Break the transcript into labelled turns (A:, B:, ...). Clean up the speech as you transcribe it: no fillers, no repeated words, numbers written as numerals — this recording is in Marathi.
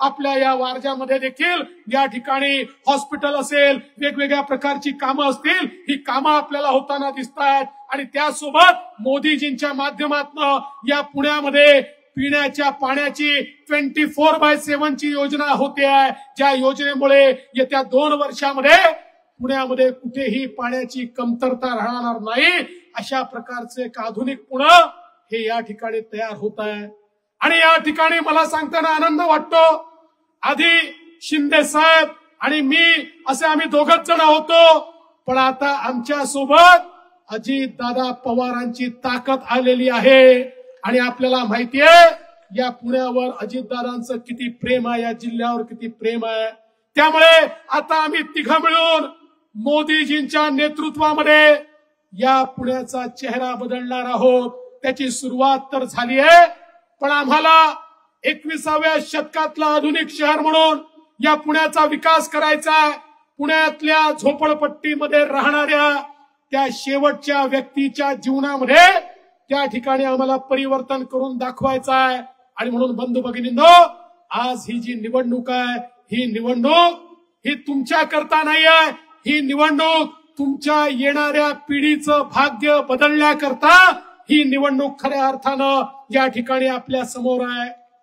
A: आपल्या या वारज्यामध्ये देखील या ठिकाणी हॉस्पिटल असेल, वेगवेगळ्या प्रकारची कामं असतील, ही कामं आपल्याला होताना दिसतात। आणि त्यासोबत मोदीजींच्या माध्यमातून या पुण्यामध्ये पिण्याच्या पाण्याची 24/7 ची योजना होते आहे, ज्या योजनेमुळे येत्या 2 वर्षामध्ये पुण्यामध्ये कुठेही पाण्याची कमतरता राहणार नाही। अशा प्रकारचे एक आधुनिक पुणे हे या ठिकाणी तयार होत आहे। आणि या ठिकाणी मला सांगताना आनंद वाटतो, आधी शिंदे साहेब आणि मी असे आम्ही दोघच जण होतो, पण आता आमच्या सोबत अजितदादा पवारांची ताकद आलेली आहे। आणि आपल्याला माहितीये या पुण्यावर अजितदादांचं किती प्रेम आहे, या जिल्ह्यावर किती प्रेम आहे। त्यामुळे आता आम्ही तिघं मिळून मोदीजींच्या नेतृत्वामध्ये या पुण्याचा चेहरा बदलणार आहोत। त्याची सुरुवात तर झाली आहे, पण आम्हाला 21व्या शतकातलं आधुनिक शहर म्हणून या पुण्याचा विकास करायचा आहे। पुण्यातल्या झोपडपट्टीमध्ये राहणाऱ्या त्या शेवटच्या व्यक्तीच्या जीवनामध्ये त्या ठिकाणी आम्हाला परिवर्तन करून दाखवायचं आहे। आणि म्हणून बंधू भगिनींनो, आज ही जी निवडणूक आहे, ही निवडणूक ही तुमच्या करता नाही आहे, ही निवडणूक तुमच्या येणाऱ्या पिढीचं भाग्य बदलण्याकरता ही निवडणूक खऱ्या अर्थानं या ठिकाणी आपल्या समोर आहे।